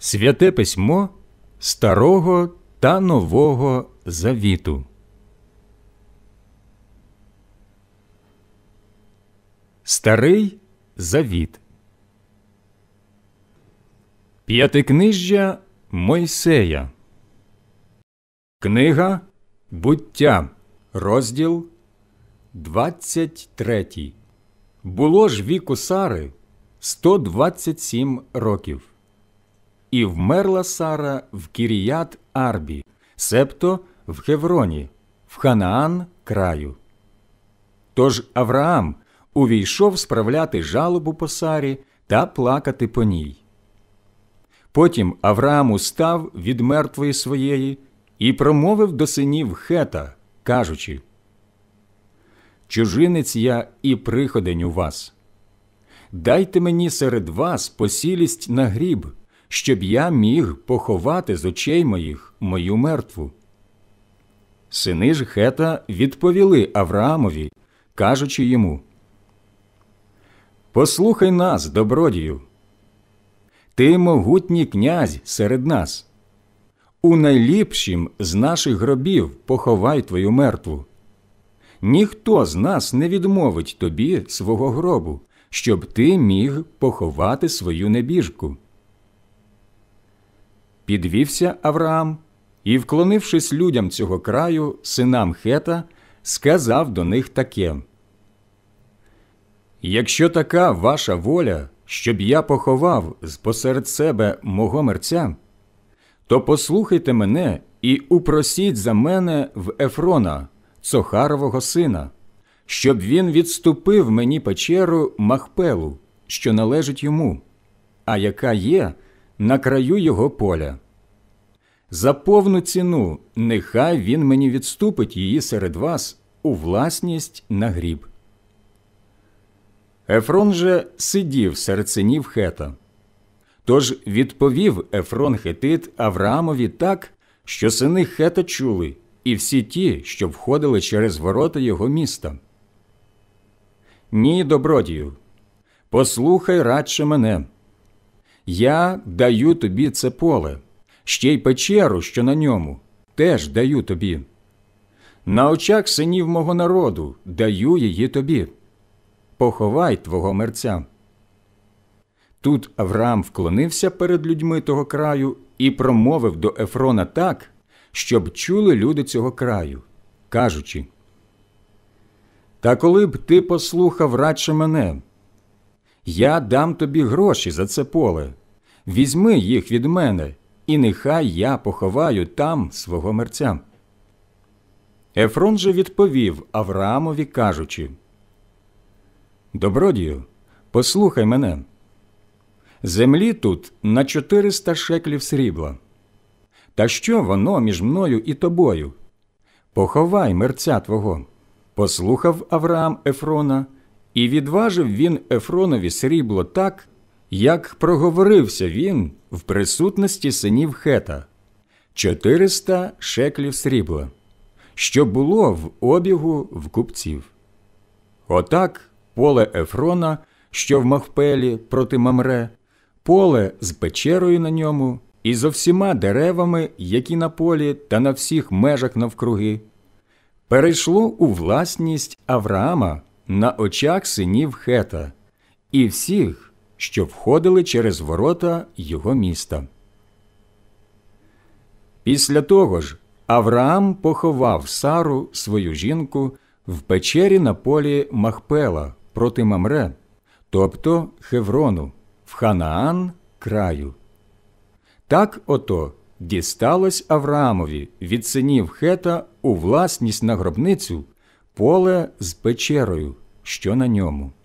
Святе письмо Старого та Нового Завіту. Старий Завіт. П'ятикнижжя Мойсея. Книга Буття, розділ 23. Було ж віку Сари 127 років. І вмерла Сара в Кіріят-Арбі, себто в Хевроні, в Ханаан краю. Тож Авраам увійшов справляти жалобу по Сарі та плакати по ній. Потім Авраам устав від мертвої своєї і промовив до синів Хета, кажучи: «Чужинець я і приходень у вас. Дайте мені серед вас посілість на гріб, щоб я міг поховати з очей моїх мою мертву». Сини ж Хета відповіли Авраамові, кажучи йому: «Послухай нас, добродію. Ти могутній князь серед нас. У найліпшім з наших гробів поховай твою мертву. Ніхто з нас не відмовить тобі свого гробу, щоб ти міг поховати свою небіжку». Підвівся Авраам і, вклонившись людям цього краю, синам Хета, сказав до них таке: «Якщо така ваша воля, щоб я поховав посеред себе мого мерця, то послухайте мене і упросіть за мене в Ефрона, Цохарового сина, щоб він відступив мені печеру Махпелу, що належить йому, а яка є на краю його поля. За повну ціну нехай він мені відступить її серед вас у власність на гріб». Ефрон же сидів серед синів Хета. Тож відповів Ефрон Хетит Авраамові так, що сини Хета чули, і всі ті, що входили через ворота його міста: «Ні, добродію, послухай радше мене. Я даю тобі це поле, ще й печеру, що на ньому, теж даю тобі. На очах синів мого народу даю її тобі. Поховай твого мерця». Тут Авраам вклонився перед людьми того краю і промовив до Ефрона так, щоб чули люди цього краю, кажучи: «Та коли б ти послухав радше мене, я дам тобі гроші за це поле, візьми їх від мене, і нехай я поховаю там свого мерця». Ефрон же відповів Авраамові, кажучи: «Добродію, послухай мене. Землі тут на 400 шеклів срібла. Та що воно між мною і тобою? Поховай мерця твого». Послухав Авраам Ефрона, і відважив він Ефронові срібло так, як проговорився він в присутності синів Хета: 400 шеклів срібла, що було в обігу в купців. Отак поле Ефрона, що в Махпелі проти Мамре, поле з печерою на ньому і зо всіма деревами, які на полі та на всіх межах навкруги, перейшло у власність Авраама на очах синів Хета і всіх, що входили через ворота його міста. Після того ж Авраам поховав Сару, свою жінку, в печері на полі Махпела проти Мамре, тобто Хеврону, в Ханаан краю. Так ото дісталось Авраамові від синів Хета у власність на гробницю поле з печерою, що на ньому.